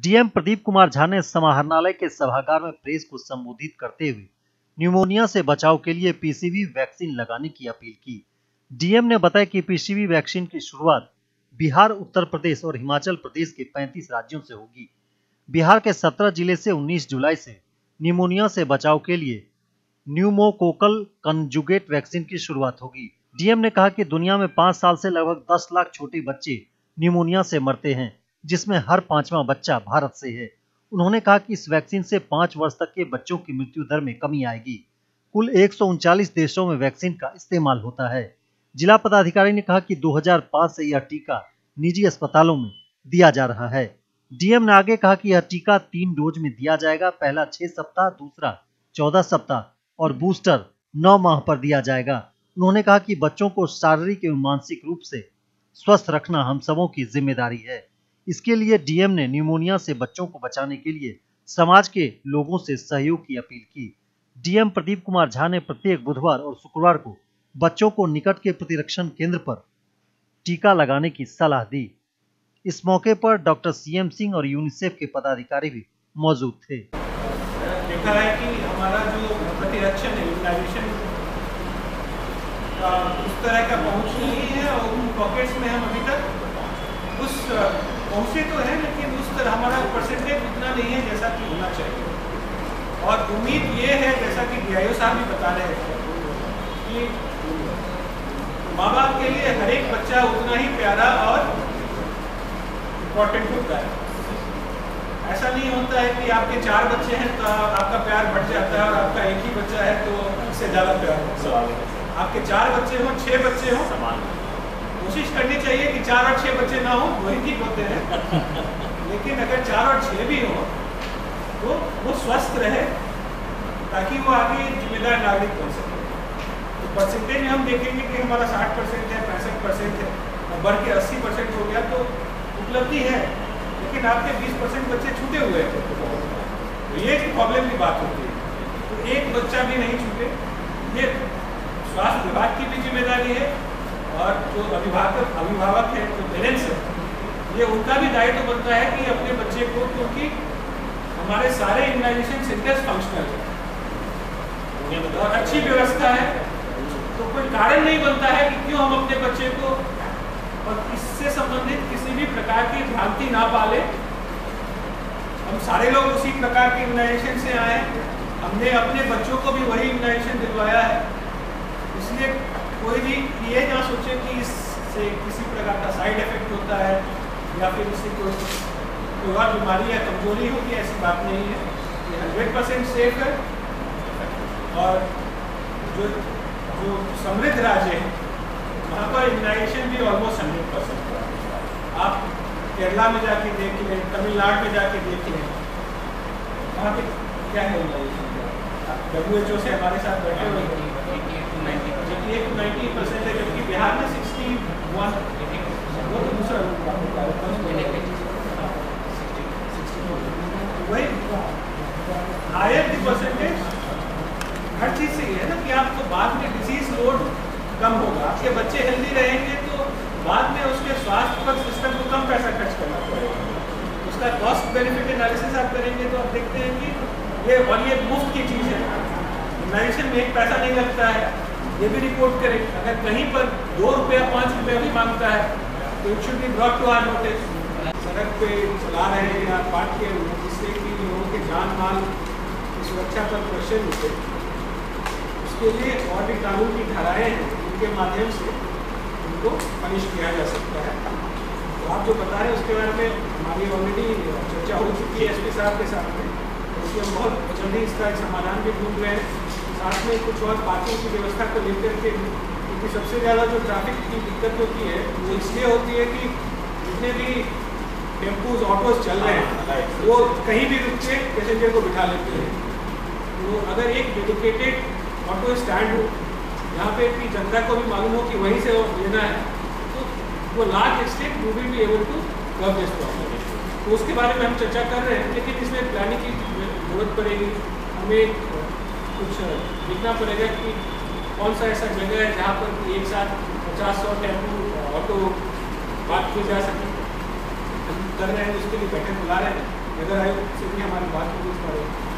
DM Pradeep Kumar Jha ने समाहरणालय के सभागार में प्रेस को संबोधित करते हुए न्यूमोनिया से बचाव के लिए पीसीवी वैक्सीन लगाने की अपील की। डीएम ने बताया कि पीसीवी वैक्सीन की शुरुआत बिहार, उत्तर प्रदेश और हिमाचल प्रदेश के 35 राज्यों से होगी। बिहार के 17 जिले से 19 जुलाई से न्यूमोनिया से बचाव के लिए न्यूमोकोकल कंजुगेट वैक्सीन की शुरुआत होगी। डीएम ने कहा कि दुनिया में 5 साल से लगभग 10 लाख छोटे बच्चे न्यूमोनिया से मरते हैं, जिसमें हर 5वां बच्चा भारत से है। उन्होंने कहा कि इस वैक्सीन से 5 वर्ष तक के बच्चों की मृत्यु दर में कमी आएगी। कुल 139 देशों में वैक्सीन का इस्तेमाल होता है। जिला पदाधिकारी ने कहा कि 2005 से यह टीका निजी अस्पतालों में दिया जा रहा है। डीएम ने आगे कहा कि यह टीका 3 डोज में दिया जाएगा। पहला 6 सप्ताह, दूसरा 14 सप्ताह और बूस्टर 9 माह पर दिया जाएगा। उन्होंने कहा कि बच्चों को शारीरिक एवं मानसिक रूप से स्वस्थ रखना हम सबों की जिम्मेदारी है। इसके लिए डीएम ने न्यूमोनिया से बच्चों को बचाने के लिए समाज के लोगों से सहयोग की अपील की। डीएम प्रदीप कुमार झा ने प्रत्येक बुधवार और शुक्रवार को बच्चों को निकट के प्रतिरक्षण केंद्र पर टीका लगाने की सलाह दी। इस मौके पर डॉक्टर सीएम सिंह और यूनिसेफ के पदाधिकारी भी मौजूद थे। देखा है कि हमारा जो प्रतिरक्षण इम्यूनाइजेशन का उस तरह का पहुंच नहीं है और उन पॉकेट्स में हम अभी तक उस पहुंचे तो है, लेकिन उस तरह हमारा परसेंटेज उतना नहीं है जैसा कि होना चाहिए। और उम्मीद ये है, जैसा कि डीआईओ साहब भी बता रहे थे, कि माँ बाप के लिए हर एक बच्चा उतना ही प्यारा और इम्पोर्टेंट होता है। ऐसा नहीं होता है कि आपके 4 बच्चे हैं तो आपका प्यार बढ़ जाता है और आपका एक ही बच्चा है तो इससे ज़्यादा प्यार होता है। आपके 4 बच्चे हों, 6 बच्चे हों, कोशिश करनी चाहिए कि 4 और 6 बच्चे ना हो, वही ठीक होते हैं। लेकिन अगर 4 और 6 भी हो तो वो स्वस्थ रहे ताकि वो आगे जिम्मेदार नागरिक बन सके। तो परसेंटेज में हम देखेंगे कि हमारा 60% है, 65% है और बढ़ के 80% हो गया तो उपलब्धि है। लेकिन आपके 20% बच्चे छूटे हुए हैं तो ये प्रॉब्लम की बात होती है। तो एक बच्चा भी नहीं छूटे, ये स्वास्थ्य विभाग की भी जिम्मेदारी है और जो अभिभावक है, जो पेरेंट्स है, ये उनका भी दायित्व बनता है कि अपने बच्चे को, क्योंकि हमारे सारे इम्यूनाइजेशन सेंटर्स फंक्शनल है और अच्छी व्यवस्था है, तो कोई कारण नहीं बनता है कि क्यों हम अपने बच्चे को और इससे संबंधित किसी भी प्रकार की भ्रांति ना पाले। हम सारे लोग उसी प्रकार के इम्यूनाइजेशन से आए, हमने अपने बच्चों को भी वही इम्यूनाइजेशन दिलवाया है। इसलिए कोई भी ये ना सोचे कि इससे किसी प्रकार का साइड इफेक्ट होता है या फिर इससे कोई और बीमारी या कमजोरी होगी, ऐसी बात नहीं है। ये 100% सेफ है। और जो समृद्ध राज्य है वहाँ पर इम्यूनाइजेशन भी ऑलमोस्ट 100% है। आप केरला में जाके देख लें, तमिलनाडु में जाके देख लें, वहाँ पे क्या है इम्यूनाइजेशन। WHO से हमारे साथ बैठे हुए 90% है, जबकि बिहार में 61, वो तो दूसरा वही हायर परसेंटेज हर चीज़ से ये है ना कि आपको बाद में डिजीज लोड कम होगा। आपके बच्चे हेल्दी रहेंगे तो बाद में उसके स्वास्थ्य पर सिस्टम को कम पैसा खर्च करना पड़ेगा। उसका कॉस्ट बेनिफिट एनालिसिस आप करेंगे तो आप देखते हैं कि ये मुफ्त की चीज़ है। इम्यूनाइजेशन में 1 पैसा नहीं लगता है, ये भी रिपोर्ट करें। अगर कहीं पर 2 रुपया 5 रुपया भी मांगता है तो it should be brought to our notice. सड़क पे चला रहे हैं या पार्क के, जिससे कि लोगों के जान माल की सुरक्षा पर क्वेश्चन उठे, उसके लिए और भी कानून की धाराएँ हैं, उनके माध्यम से उनको पनिश किया जा सकता है। तो आप जो बता रहे हैं उसके बारे में हमारी ऑलरेडी चर्चा हो चुकी है एसपी साहब के साथ में। इसलिए हम बहुत जल्दी इसका समाधान भी ढूंढ रहे हैं। साथ में कुछ और पार्किंग की व्यवस्था को लेकर के, क्योंकि सबसे ज़्यादा जो ट्रैफिक की दिक्कत होती है वो इसलिए होती है कि जितने भी टेम्पूज ऑटोज चल रहे हैं वो कहीं भी रुक के पैसेंजर को बिठा लेते हैं। तो अगर एक डेडिकेटेड ऑटो स्टैंड हो जहाँ पे कि जनता को भी मालूम हो कि वहीं से लेना है, तो वो large extent we will be able to curb this problem. तो उसके बारे में हम चर्चा कर रहे हैं, लेकिन इसमें प्लानिंग की जरूरत पड़ेगी। हमें कुछ देखना पड़ेगा कि कौन सा ऐसा जगह है जहाँ पर एक साथ 50-100 टेम्पू ऑटो बात की जा सके। हम कर रहे हैं, उसके लिए बैठक बुला रहे हैं। नगर आयुक्त से भी हमारी बात होगी इस बारे में।